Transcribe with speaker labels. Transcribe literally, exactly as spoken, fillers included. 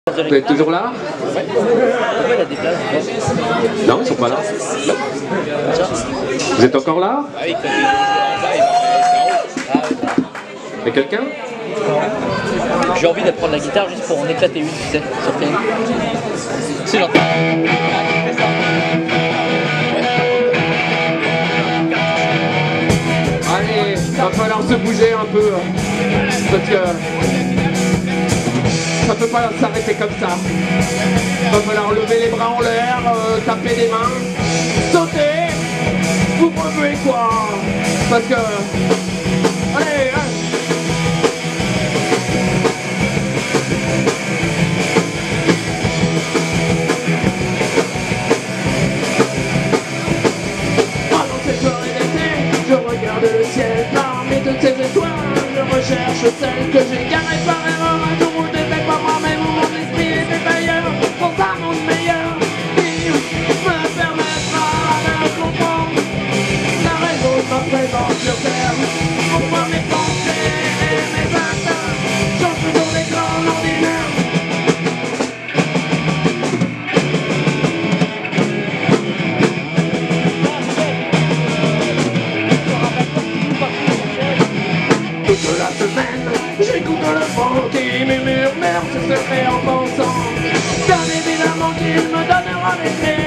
Speaker 1: Vous êtes toujours là?
Speaker 2: Ouais. Pourquoi il a des places?
Speaker 1: Non, ils sont pas là. Vous êtes encore là?
Speaker 2: Ah oui, quand il est en bas, il va faire en haut.
Speaker 1: Il y a quelqu'un?
Speaker 2: J'ai envie d'apprendre la guitare juste pour en éclater une, tu sais, sur scène. Si j'entends.
Speaker 1: Allez, va falloir se bouger un peu. Parce que ça peut pas s'arrêter comme ça. Va falloir lever les bras en l'air, euh, taper des mains, sauter. Vous remuez quoi? Parce que... Allez, hein. Pendant cette soirée d'été, je regarde le ciel parmi toutes ces étoiles. Je recherche celle que j'ai garée par erreur. Un jour où j'étais pas moi-même, où mon esprit était ailleurs. Dans un monde meilleur qui me permettra de comprendre la raison de ma présence sur terre. Pourquoi mes pensées et mes actes changent toujours des grands ordinaires. Toute la semaine, j'écoute le vent qui murmure, merde, je serai en pensant bien évidemment qu'il me donnera les clés.